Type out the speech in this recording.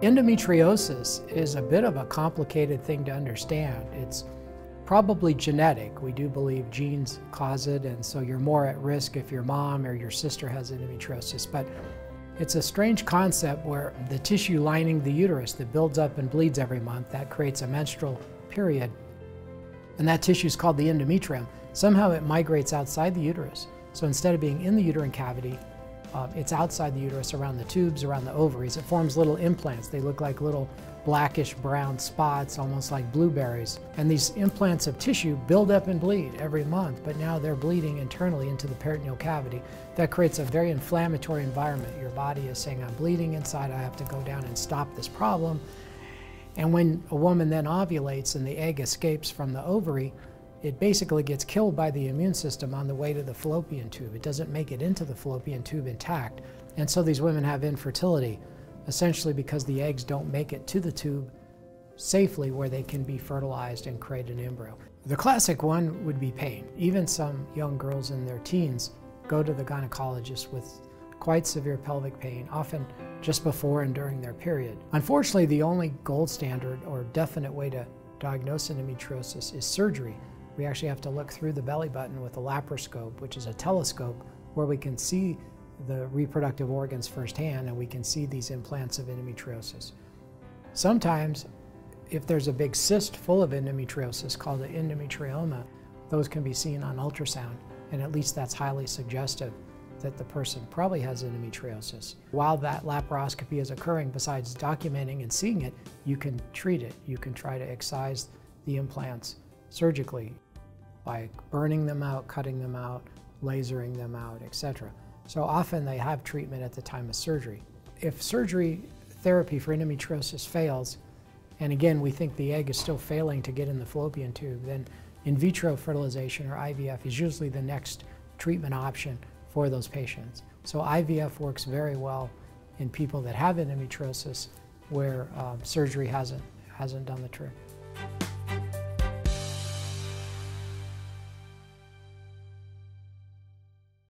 Endometriosis is a bit of a complicated thing to understand. It's probably genetic. We do believe genes cause it, and so you're more at risk if your mom or your sister has endometriosis. But it's a strange concept where the tissue lining the uterus that builds up and bleeds every month, that creates a menstrual period, and that tissue is called the endometrium. Somehow it migrates outside the uterus. So instead of being in the uterine cavity, it's outside the uterus, around the tubes, around the ovaries. It forms little implants. They look like little blackish brown spots, almost like blueberries. And these implants of tissue build up and bleed every month, but now they're bleeding internally into the peritoneal cavity. That creates a very inflammatory environment. Your body is saying, I'm bleeding inside, I have to go down and stop this problem. And when a woman then ovulates and the egg escapes from the ovary, it basically gets killed by the immune system on the way to the fallopian tube. It doesn't make it into the fallopian tube intact. And so these women have infertility, essentially because the eggs don't make it to the tube safely where they can be fertilized and create an embryo. The classic one would be pain. Even some young girls in their teens go to the gynecologist with quite severe pelvic pain, often just before and during their period. Unfortunately, the only gold standard or definite way to diagnose endometriosis is surgery. We actually have to look through the belly button with a laparoscope, which is a telescope where we can see the reproductive organs firsthand, and we can see these implants of endometriosis. Sometimes, if there's a big cyst full of endometriosis called an endometrioma, those can be seen on ultrasound, and at least that's highly suggestive that the person probably has endometriosis. While that laparoscopy is occurring, besides documenting and seeing it, you can treat it. You can try to excise the implants surgically by burning them out, cutting them out, lasering them out, etc. So often they have treatment at the time of surgery. If surgery therapy for endometriosis fails, and again we think the egg is still failing to get in the fallopian tube, then in vitro fertilization or IVF is usually the next treatment option for those patients. So IVF works very well in people that have endometriosis where surgery hasn't done the trick.